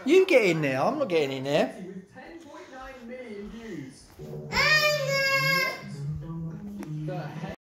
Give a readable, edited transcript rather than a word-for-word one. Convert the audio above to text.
You get in there. I'm not getting in there. With 10.9 million views.